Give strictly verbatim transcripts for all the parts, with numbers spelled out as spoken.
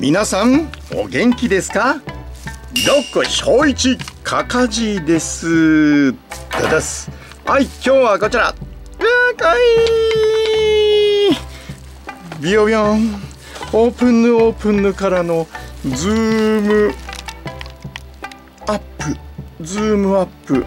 皆さんお元気ですか？どっこしょういちかかじです。だだす。はい、今日はこちら。うわーかわいい。ビヨビヨン。オープンヌオープンヌからのズームアップ。ズームアップ。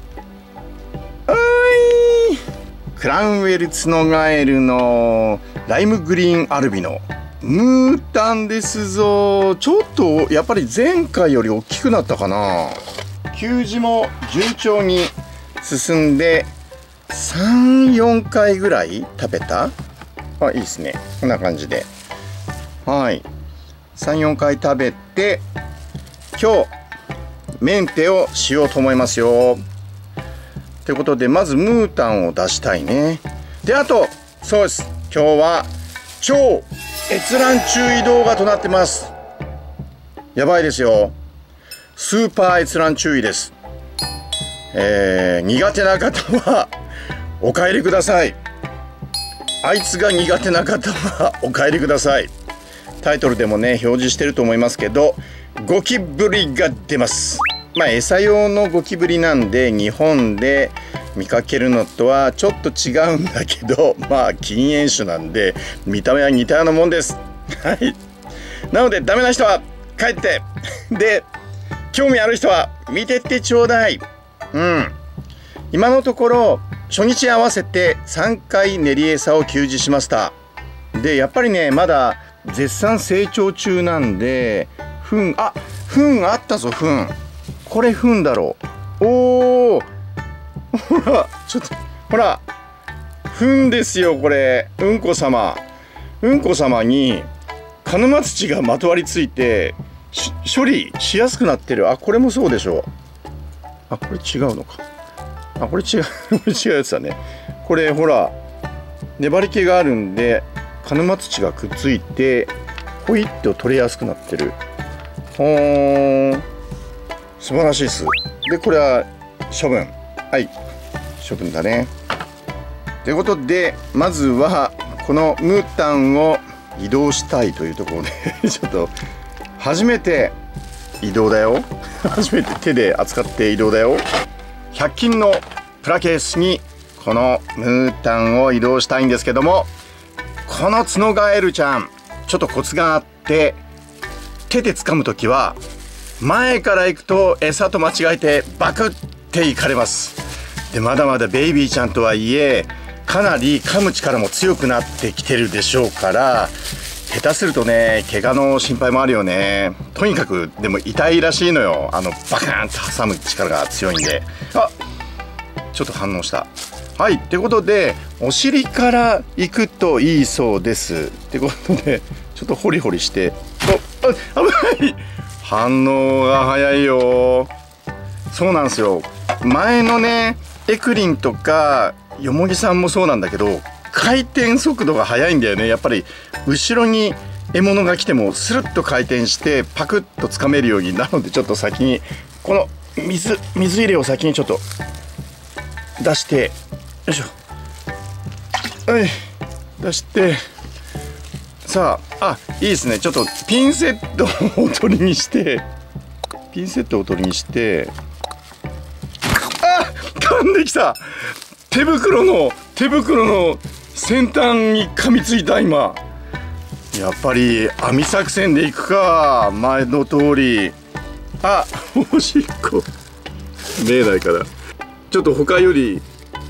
クランウェルツノガエルのライムグリーンアルビノムータンですぞ。ちょっとやっぱり前回より大きくなったかな。給仕も順調に進んでさん、よんかいぐらい食べた。あ、いいですね。こんな感じで、はい、さん、よんかい食べて今日メンテをしようと思いますよ。ということで、まずムータンを出したいね。で、あとそうです、今日は超閲覧注意動画となってます。やばいですよ。スーパー閲覧注意です。えー、苦手な方はお帰りください。あいつが苦手な方はお帰りください。タイトルでもね表示してると思いますけど、ゴキブリが出ます。まあ餌用のゴキブリなんで日本で見かけるのとはちょっと違うんだけど、まあ禁煙種なんで見た目は似たようなもんです。はい。なのでダメな人は帰ってで、興味ある人は見てってちょうだい。うん。今のところ初日合わせてさんかい練り餌を給仕しました。でやっぱりねまだ絶賛成長中なんで、糞あ糞あったぞ。糞これ糞だろう。おお、ほらちょっとほら糞ですよこれ。うんこ様うんこ様に鹿沼土がまとわりついて処理しやすくなってる。あ、これもそうでしょう。あ、これ違うのか。あ、これ違うこれ違うやつだね。これほら粘り気があるんで鹿沼土がくっついてホイッと取れやすくなってる。ほーん、素晴らしいです。でこれは処分。はい、処分だね。ということでまずはこのムータンを移動したいというところでちょっと初めて移動だよ初めて手で扱って移動だよ。ひゃく均のプラケースにこのムータンを移動したいんですけども、このツノガエルちゃんちょっとコツがあって、手で掴む時は前から行くと餌と間違えてバクっていかれます。でまだまだベイビーちゃんとはいえかなり噛む力も強くなってきてるでしょうから、下手するとね怪我の心配もあるよね。とにかくでも痛いらしいのよ。あのバカーンと挟む力が強いんで。あ、ちょっと反応した。はい、ってことでお尻から行くといいそうです。ってことでちょっとホリホリして、おあ危ない、反応が早いよ。そうなんですよ。前のねエクリンとかよもぎさんもそうなんだけど回転速度が速いんだよね。やっぱり後ろに獲物が来てもスルッと回転してパクッとつかめるように。なのでちょっと先にこの水水入れを先にちょっと出して、よいしょ、はい、出して、さあ、あ、いいですね。ちょっとピンセットをおとりにしてピンセットをおとりにしてあ、噛んできた。手袋の手袋の先端に噛みついた。今やっぱり網作戦でいくか。前の通り。あ、おしっこ見えないからちょっと他より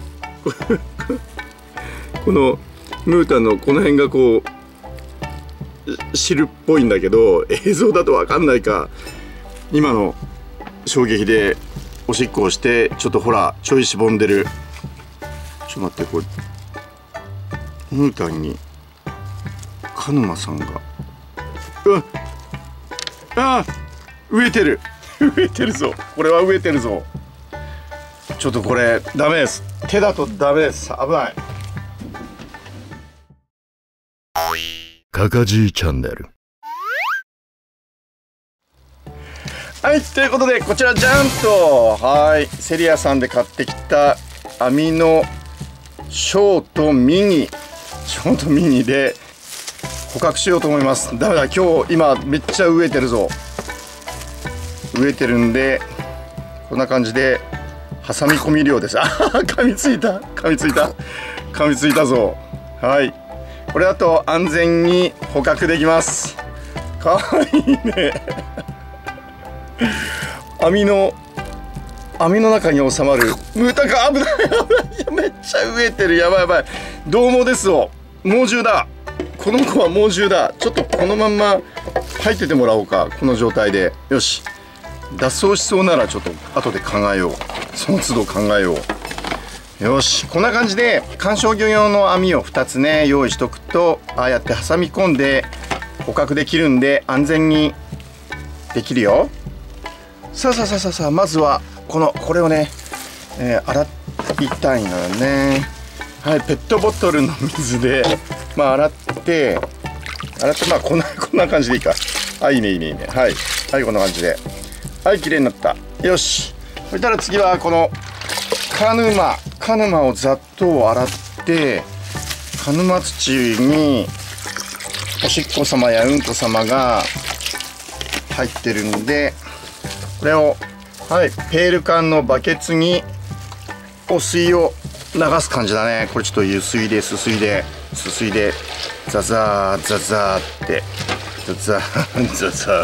このムータンのこの辺がこう汁っぽいんだけど、映像だと分かんないか。今の衝撃でおしっこをしてちょっとほらちょいしぼんでる。ちょっと待って、これムータンに鹿沼さんがうわあ飢えてる飢えてるぞ。これは飢えてるぞ。ちょっとこれダメです。手だとダメです。危ない。 かかじチャンネル。 はい、ということでこちらジャンと、はい、セリアさんで買ってきた網のショートミニショートミニで捕獲しようと思います。ダメだ、今日今めっちゃ飢えてるぞ。飢えてるんでこんな感じで挟み込み漁です。あ噛みついた噛みついた噛みついたぞ。はい、これだと安全に捕獲できます。かわいいね網の網の中に収まるムータカ、危ない危ない、めっちゃ飢えてる、やばいやばい。獰猛ですよ、猛獣だ。この子は猛獣だ。ちょっとこのまんま入っててもらおうか、この状態で。よし、脱走しそうならちょっと後で考えよう、その都度考えよう。よし、こんな感じで観賞魚用の網をふたつね用意しとくと、ああやって挟み込んで捕獲できるんで安全にできるよ。さあさあさあさあさあ、まずはこのこれをね、えー、洗いたいのよね。はい、ペットボトルの水でまあ洗って洗ってまあこんなこんな感じでいいか。あ、いいねいいねいいね。はいはい、こんな感じで、はい、綺麗になった。よし、そしたら次はこの鹿沼鹿沼をざっと洗って、鹿沼土におしっこ様やうんこ様が入ってるんで、これをはいペール缶のバケツにお水を流す感じだね。これちょっとゆすいですすいですすいでザザーザザーってザザーザザーって、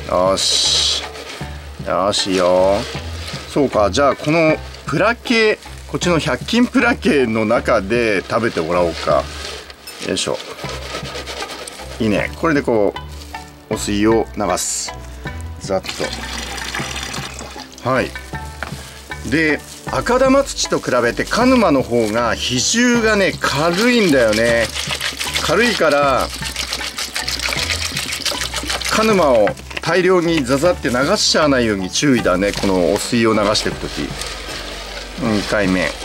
よしよしよ。そうか、じゃあこのプラ系、こっちのひゃく均プラ系の中で食べてもらおうか。よいしょ、いいね。これでこうお水を流す、ざっと。はい、で赤玉土と比べて鹿沼の方が比重がね軽いんだよね。軽いから鹿沼を大量にザザって流しちゃわないように注意だね、このお水を流していくとき。にかいめに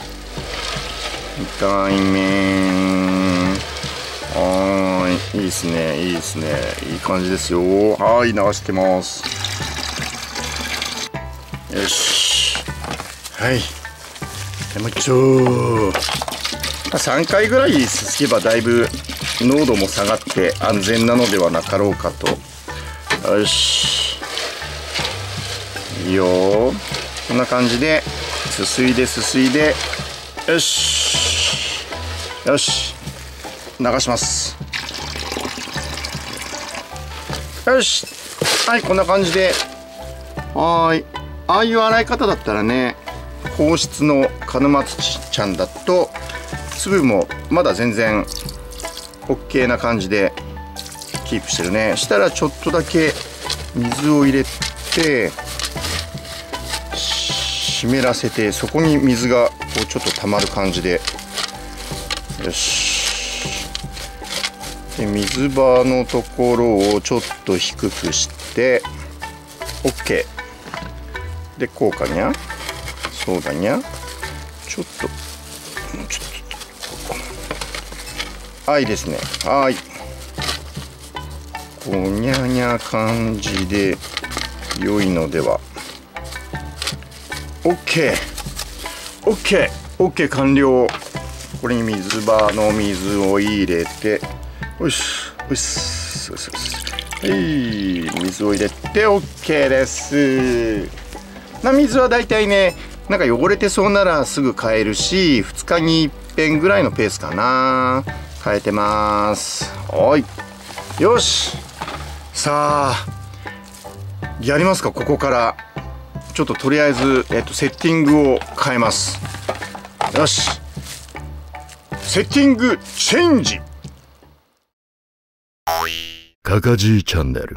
かいめ、はーい、いいですねいいですね、いい感じですよ。はい、流してます。よし、はい、でもう一丁さんかいぐらいすすけばだいぶ濃度も下がって安全なのではなかろうかと。よし、いいよ、こんな感じですすいですすいで、よしよし、流します。よし、はい、こんな感じで、はーい、ああいう洗い方だったらね、硬質の鹿沼土ちゃんだと粒もまだ全然 OK な感じでキープしてるね。したらちょっとだけ水を入れて湿らせて、そこに水がこうちょっと溜まる感じで、よし、で水場のところをちょっと低くして OK で、こうかにゃ、そうだにゃ、ちょっともうちょっと、はいですね、はい、こうにゃにゃ感じで良いのでは。 OK OK OK 完了。これに水場の水を入れて、よしよしよしよし、はい、水を入れて OK です。な水はだいたいね、なんか汚れてそうならすぐ変えるし、ふつかにいっぺんぐらいのペースかな、変えてます。はい、よし、さあやりますか。ここからちょっととりあえず、えっと、セッティングを変えます。よし、セッティングチェンジ。 かかじチャンネル。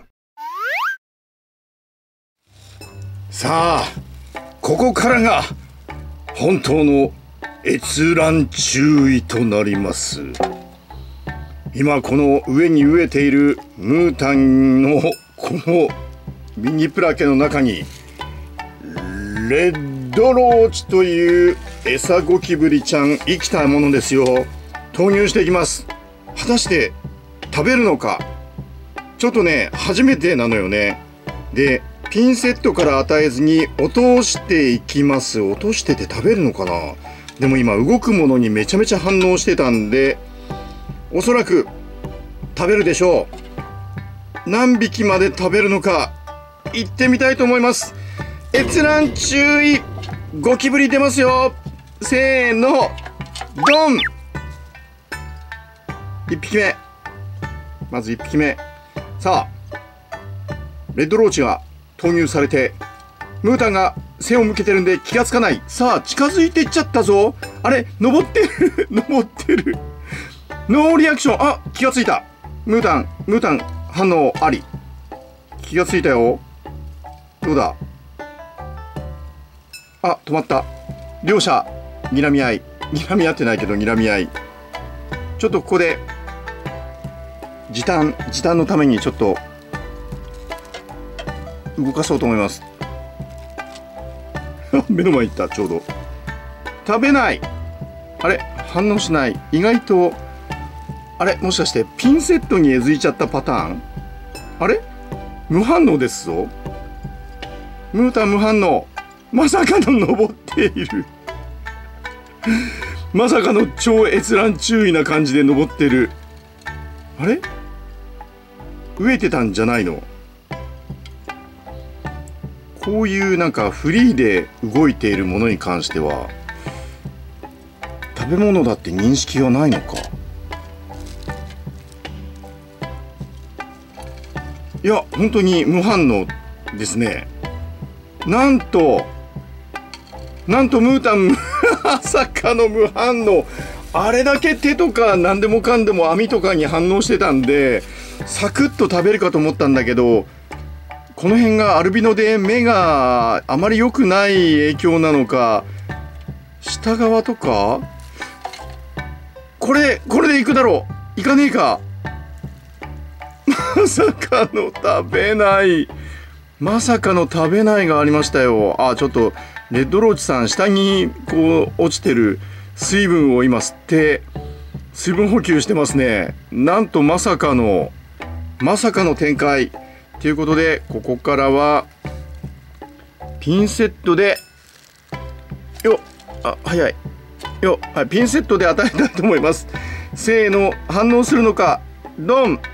さあここからが本当の閲覧注意となります。今この上に飢えているムータンのこのミニプラケの中にレッドローチという餌ゴキブリちゃん、生きたものですよ、投入していきます。果たして食べるのか、ちょっとね初めてなのよね。でピンセットから与えずに落としていきます。落としてて食べるのかな。でも今動くものにめちゃめちゃ反応してたんで、おそらく食べるでしょう。何匹まで食べるのか行ってみたいと思います。閲覧注意、ゴキブリ出ますよ。せーの、ドン。いっぴきめ、まずいっぴきめ。さあレッドローチが投入されて、ムータンが背を向けてるんで気がつかない。さあ近づいていっちゃったぞ。あれ登ってる登ってる。ノーリアクション。あ、気がついた。ムータンムータン反応あり。気がついたよ。どうだ。あ、止まった。両者睨み合い、睨み合ってないけど睨み合い。ちょっとここで時短時短のためにちょっと動かそうと思います。目の前に行った。ちょうど食べない。あれ反応しない。意外とあれ、もしかしてピンセットにえずいちゃったパターン。あれ無反応ですぞ。ムータン無反応。まさかの登っている。まさかの超閲覧注意な感じで登ってる。あれ飢えてたんじゃないの。こういうなんかフリーで動いているものに関しては食べ物だって認識がないのか。いや本当に無反応ですね。なんとなんとムータンまさかの無反応。あれだけ手とか何でもかんでも網とかに反応してたんでサクッと食べるかと思ったんだけど、この辺がアルビノで目があまり良くない影響なのか、下側とかこれこれでいくだろう。いかねえか。まさかの食べない。まさかの食べないがありましたよ。あ、ちょっとレッドローチさん下にこう落ちてる水分を今吸って水分補給してますね。なんとまさかのまさかの展開ということで、ここからはピンセットでよっ、あ、早いよっ、はい、ピンセットで与えたいと思います。せーの、反応するのか。ドン。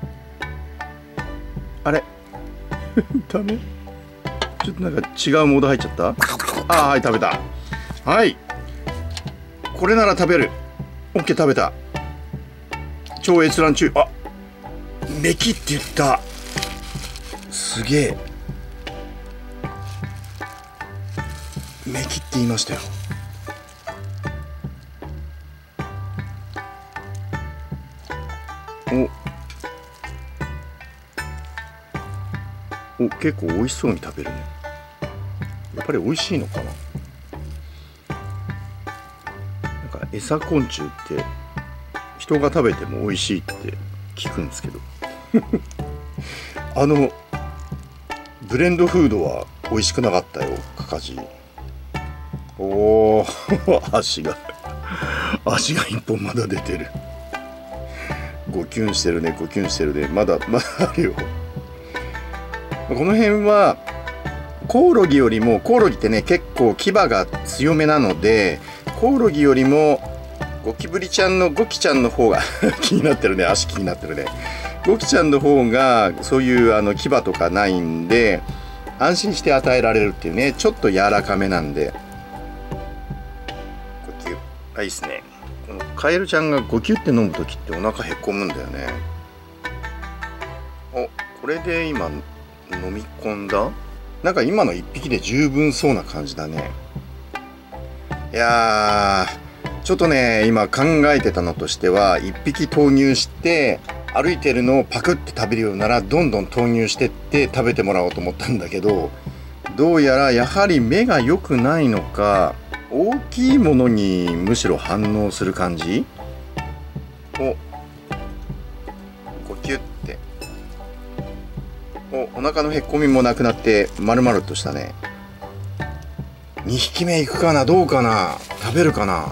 あれダメ。ちょっとなんか違うモード入っちゃった。あ、はい、食べた。はい、これなら食べる。 OK、 食べた。超閲覧中。あ、メキって言った。すげえ、メキって言いましたよ。おお、結構美味しそうに食べるね。やっぱり美味しいのかな。なんか餌昆虫って人が食べても美味しいって聞くんですけどあのブレンドフードは美味しくなかったよ、カカジ。おお足が足が一本まだ出てる。ゴキュンしてるね、ゴキュンしてるね。まだまだあるよ。この辺はコオロギよりも、コオロギってね結構牙が強めなので、コオロギよりもゴキブリちゃんのゴキちゃんの方が気になってるね。足気になってるね。ゴキちゃんの方がそういうあの牙とかないんで安心して与えられるっていうね。ちょっと柔らかめなんで。ゴキュッ、あ、いいっすね。このカエルちゃんがゴキュって飲む時ってお腹へこむんだよね。お、これで今飲み込んだ。なんか今のいっぴきで十分そうな感じだね。いやー、ちょっとね今考えてたのとしては、いっぴき投入して歩いてるのをパクって食べるようならどんどん投入してって食べてもらおうと思ったんだけど、どうやらやはり目が良くないのか、大きいものにむしろ反応する感じ。お、ゴキュッて、お、お腹のへっこみもなくなって丸々としたね。にひきめいくかな、どうかな、食べるかな。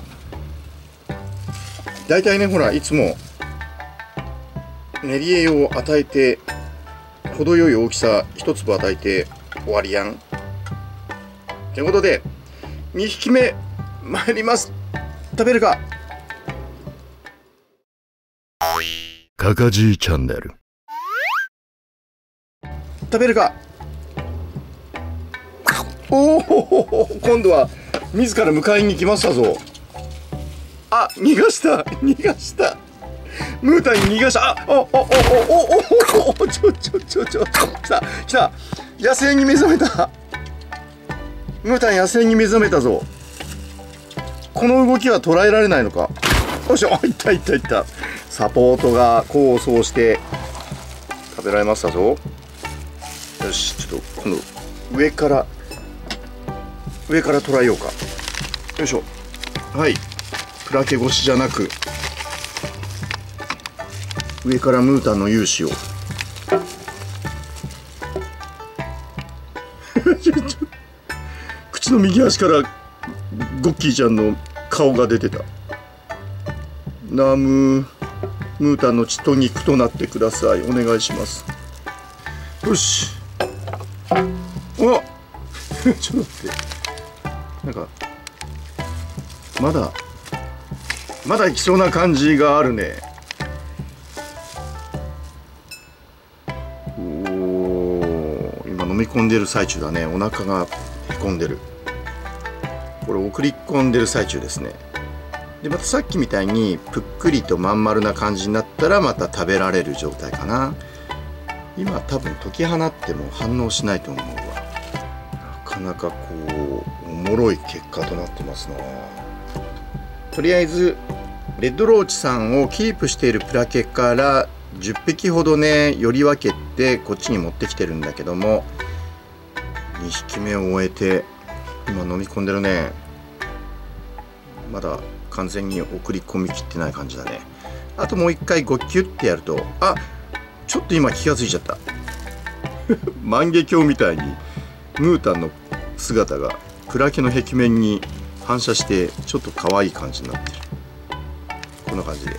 だいたいね、ほらいつも練り栄養を与えて程よい大きさ一粒与えて終わりやん。ということでにひきめ参ります。食べるか。 かかかじいチャンネル。 食べるか。おお、今度は自ら迎えに来ましたぞ。あ、逃がした、逃がした。ムータンに逃がした。あ、おおおおおおお、ちょちょちょちょ、来た来た。野生に目覚めた。ムータン野生に目覚めたぞ。この動きは捉えられないのか。よし、あ、いったいったいった。サポートが功を奏して食べられましたぞ。よし、ちょっと今度上から上から捉えようか。よいしょ。はい、プラケ越しじゃなく上からムータンの雄姿をちょちょ口の右端からゴッキーちゃんの顔が出てた。ナムムータンの血と肉となってください。お願いします。よし。おちょっと待って。なんかまだまだいきそうな感じがあるね。おお、今飲み込んでる最中だね。お腹がへこんでる。これ送り込んでる最中ですね。でまたさっきみたいにぷっくりとまん丸な感じになったらまた食べられる状態かな。今多分解き放っても反応しないと思うわ。なかなかこうおもろい結果となってますね。とりあえずレッドローチさんをキープしているプラケからじゅっぴきほどねより分けてこっちに持ってきてるんだけども、にひきめを終えて今飲み込んでるね。まだ完全に送り込みきってない感じだね。あともう一回ゴキュッてやると、あ、ちょっと今気がついちゃった万華鏡みたいにムータンの姿がプラケの壁面に反射してちょっと可愛い感じになってる。こんな感じで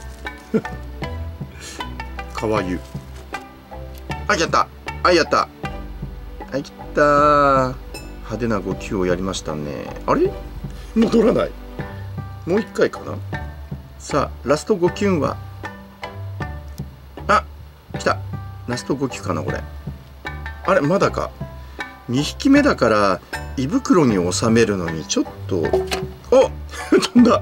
かわゆ。あ、やった、あ、やった、あ、いった。派手なゴキュをやりましたね。あれ戻らない。もう一回かな。さあラストごキュンは、あ、来た。ラストごキュかなこれ。あれまだか。にひきめだから胃袋に収めるのにちょっと、お飛んだ。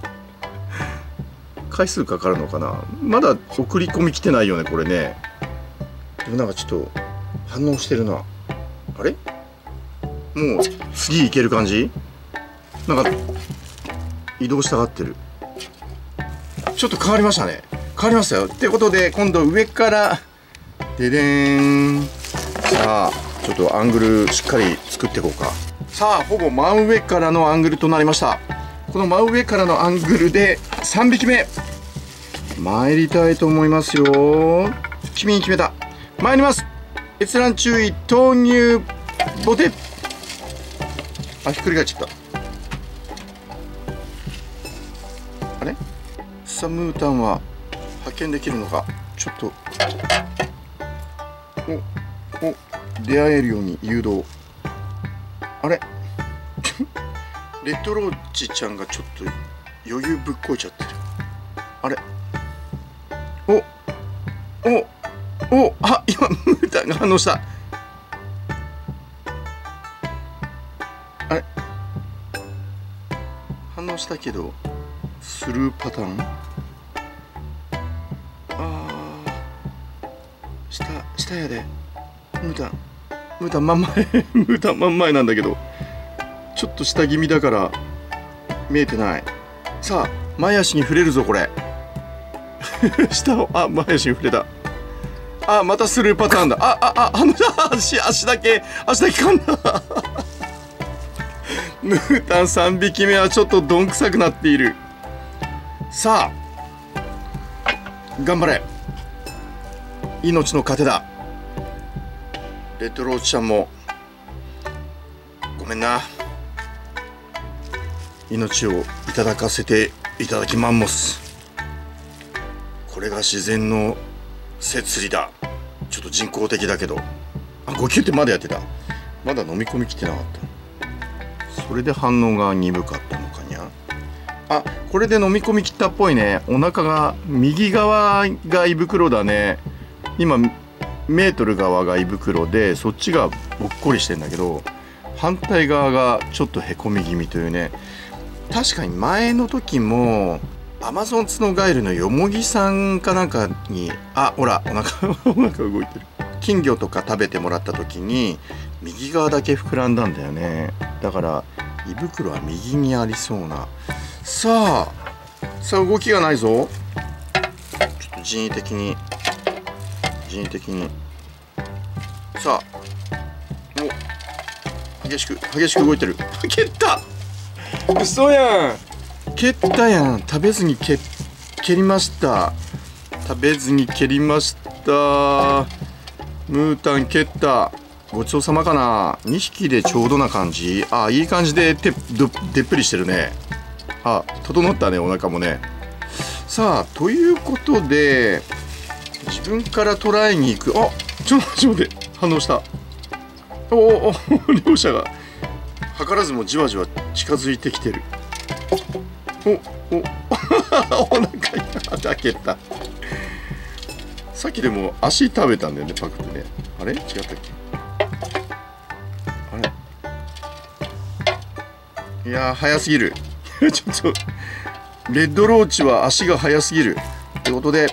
回数かかるのかな。まだ送り込み来てないよねこれね。でもなんかちょっと反応してるな。あれもう次いける感じ。なんか移動したがってる。ちょっと変わりましたね。変わりましたよ。ってことで今度上からででーん。さあちょっとアングルしっかり作っていこうか。さあほぼ真上からのアングルとなりました。この真上からのアングルでさんびきめ参りたいと思いますよ。君に決めた。参ります。閲覧注意、投入ボテ。あ、ひっくり返っちゃった。あれさあムータンは発見できるのか。ちょっとおお出会えるように誘導。あれレッドローチちゃんがちょっと余裕ぶっこいちゃってる。あれおおお、あ、今ムータンが反応した。あれ反応したけどスルーパターン。あー下下やで。ムータンムータン真ん前ムータン真ん前なんだけどちょっと下気味だから見えてない。さあ前足に触れるぞこれ下を、あ、前足に触れた。あ、またスルーパターンだ。あああ、あの足足だけ足だけ噛んだムータンさんびきめはちょっとどんくさくなっている。さあ頑張れ、命の糧だ。レッドローチちゃんもごめんな。命をいただかせていただきマンモス。これが自然の摂理だ。ちょっと人工的だけど、あ、ごキュってまだやってた。まだ飲み込みきてなかった。それで反応が鈍かったのかにゃ。あ、 これで飲み込みきったっぽいね。お腹が右側が胃袋だね。今メートル側が胃袋で、そっちがぼっこりしてんだけど、反対側がちょっとへこみ気味というね。確かに前の時もアマゾンツノガエルのよもぎさんかなんかに、あ、ほらお腹お腹動いてる。金魚とか食べてもらった時に右側だけ膨らんだんだよね。だから胃袋は右にありそうな。さあさあ動きがないぞ。ちょっと人為的に人為的にさあ、お激しく激しく動いてる。蹴った、嘘やん。蹴ったやん。食べずに蹴蹴りました。食べずに蹴りました。ムータン蹴った。ごちそうさまかな。にひきでちょうどな感じ。あ、いい感じでてどでっぷりしてるね。あ、整ったね、お腹もね。さあということで自分からトライに行く。あ、ちょっと待って、反応した。おおお、両者が図らずもじわじわ近づいてきてる。おおお腹が蹴った。さっきでも足食べたんだよね、パクってね。あれ違ったっけ。あれ、いやー早すぎるちょっとレッドローチは足が速すぎるってことで、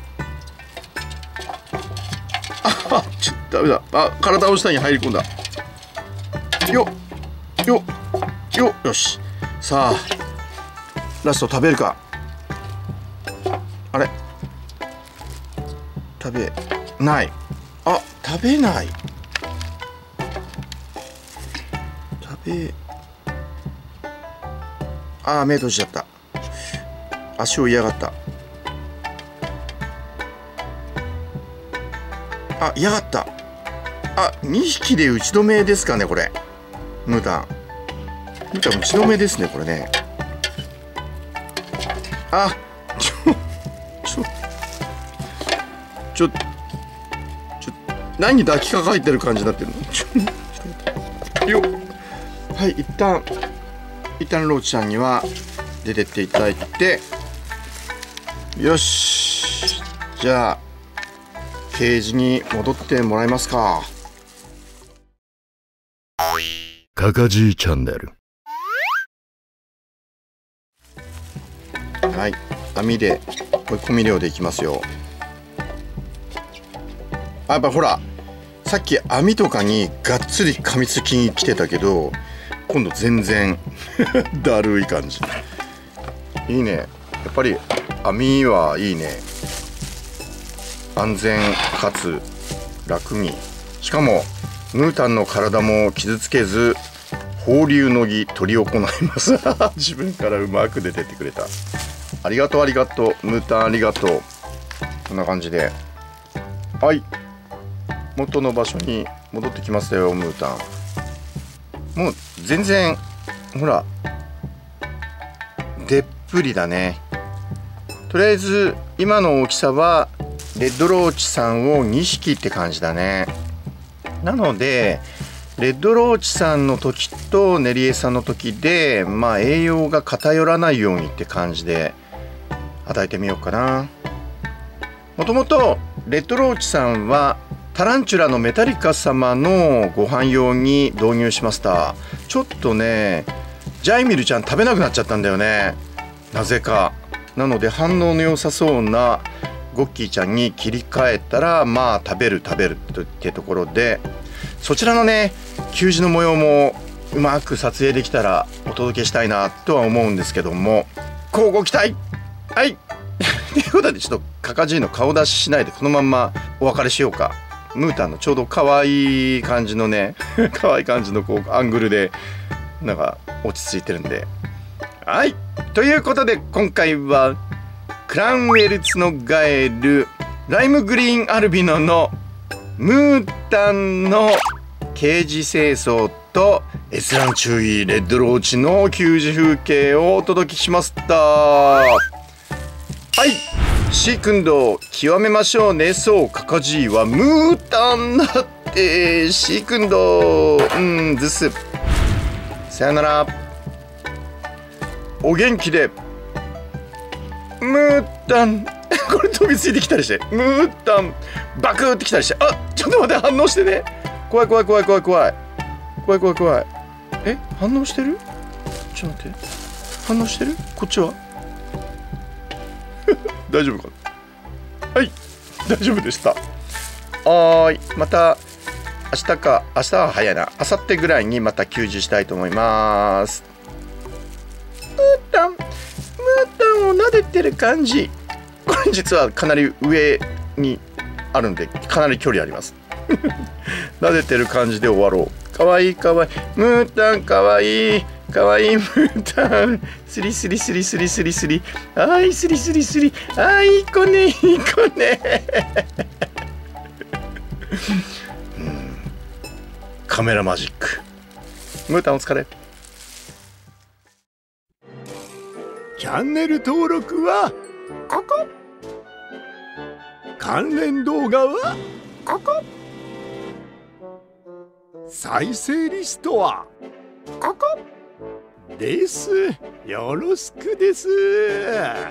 あちょっとダメだ。あ、体を下に入り込んだ。よっよっよっ、よし。さあラスト食べるか。あれ食べない。あ、食べない。食べあー、目閉じちゃった。足を嫌がった。あ、嫌がった。あ、にひきで打ち止めですかね、これ。ムータンムータン打ち止めですね、これね。あ、ちょちょちょちょ何抱きかかえてる感じになってるの。ちょよっ、はい、一旦一旦ローチちゃんには出てっていただいて、よし、じゃあケージに戻ってもらえますか。 かかじいチャンネル。 はい、網でこれ込み漁でいきますよ。あ、やっぱほらさっき網とかにがっつり噛みつきに来てたけど、今度全然だるい感じ。いいね、やっぱり網はいいね。安全かつ楽に、しかもムータンの体も傷つけず放流の儀執り行います自分からうまく出てってくれた。ありがとうありがとうムータン、ありがとう。こんな感じで、はい、元の場所に戻ってきましたよ、ムータン。もう全然ほらでっぷりだね。とりあえず今の大きさはレッドローチさんをにひきって感じだね。なのでレッドローチさんの時とネリエさんの時で、まあ栄養が偏らないようにって感じで与えてみようかな。もともとレッドローチさんはタランチュラのメタリカ様のご飯用に導入しました。ちょっとねジャイミルちゃん食べなくなっちゃったんだよね、なぜか。なので反応の良さそうなゴッキーちゃんに切り替えたら、まあ食べる食べるってところで、そちらのね給仕の模様もうまく撮影できたらお届けしたいなとは思うんですけども、乞うご期待。はいということで、ちょっとカカジーの顔出ししないでこのまんまお別れしようか。ムータンのちょうど可愛い感じのね可愛い感じのこうアングルでなんか落ち着いてるんで、はい、ということで今回はクランウェルツノガエル、ライムグリーンアルビノのムータンのケージ清掃と閲覧注意レッドローチの給仕風景をお届けしました。はい、シークンド極めましょうね。そうカカジーはムータンだってシークンド、うんです。さよなら、お元気でムータンこれ飛びついてきたりして、ムータンバクってきたりして、あ、ちょっと待って、反応してね。怖い怖い怖い怖い怖い怖い怖い怖い。え、反応してる？ちょっと待って、反応してる？こっちは大丈夫かな。はい、大丈夫でした。はーい、また明日か、明日は早いな、明後日ぐらいにまた給仕したいと思います。ムータン、ムータンを撫でてる感じ。これ実はかなり上にあるんで、かなり距離あります。撫でてる感じで終わろう。かわいいかわいい。ムータンかわいい。かわいいムータン。スリスリスリスリスリスリ。あいスリスリスリ。あいい子ね、いい子ね。うん、カメラマジック。ムータンお疲れ。 チャンネル登録はここ。関連動画はここ。再生リストはここです。よろしくです。